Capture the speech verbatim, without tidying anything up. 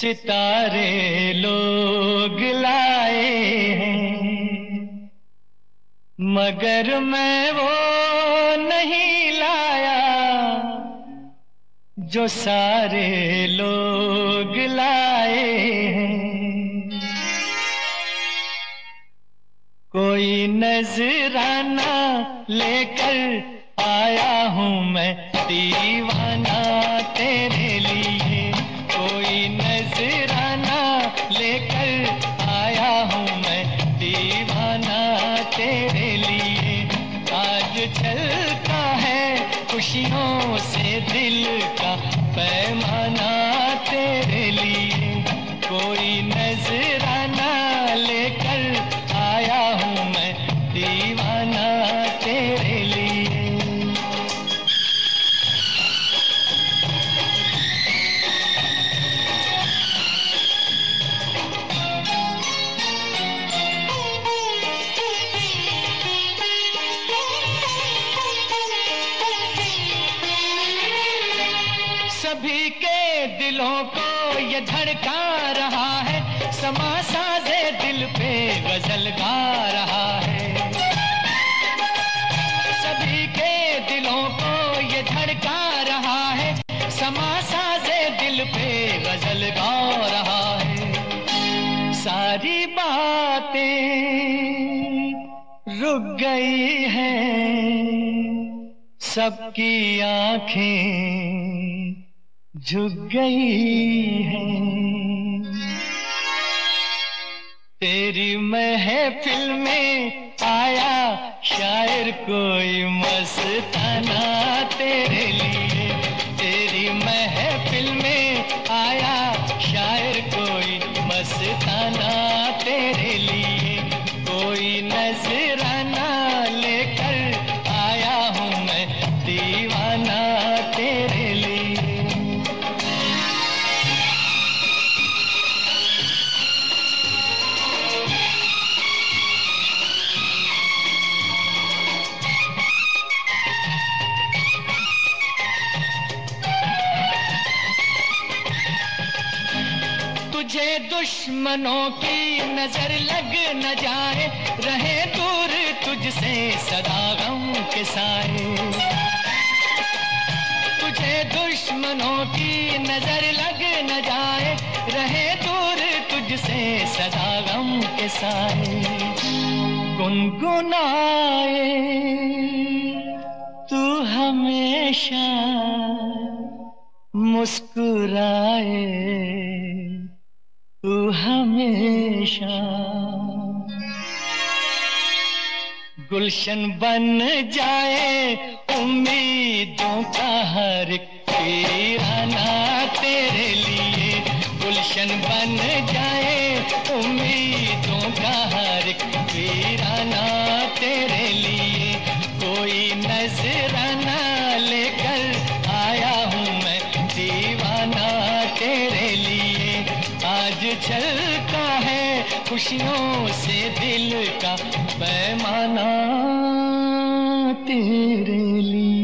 सितारे लोग लाए हैं, मगर मैं वो नहीं लाया जो सारे लोग लाए हैं। कोई नजराना लेकर आया हूँ मैं दीवाना तेरे लिए, कोई नजराना लेकर आया हूँ मैं दीवाना तेरे लिए। आज चलता है खुशियों से दिल का पैमाना तेरे लिए, कोई नजराना लेकर आया हूँ मैं दीवाना तेरे लिए। सभी के दिलों को ये धड़का रहा है, समा साजे दिल पे गजल गा रहा है। सभी के दिलों को ये धड़का रहा है, समा साजे दिल पे गजल गा रहा है। सारी बातें रुक गई हैं, सबकी आंखें झुक गई हैं। तेरी महफिल में आया शायर कोई मस्ताना तेरे लिए, तेरी महफिल में आया शायर कोई मस्ताना तेरे लिए। कोई नजराना लेकर आया हूँ मैं दीवाना तेरे लिए। तुझे दुश्मनों की नजर लग न जाए, रहे दूर तुझसे सदा गम के साए। तुझे दुश्मनों की नजर लग न जाए, रहे दूर तुझसे सदा गम के साए। गुनगुनाए तू हमेशा, मुस्कुराए तू हमेशा। गुलशन बन जाए उम्मीदों का हर एक वीराना तेरे लिए, गुलशन बन जाए उम्मीदों का हर एक वीराना तेरे लिए। कोई नजराना लेकर आया हूँ मैं दीवाना तेरे लिए। आज चलता है खुशियों से दिल का पैमाना तेरे लिए।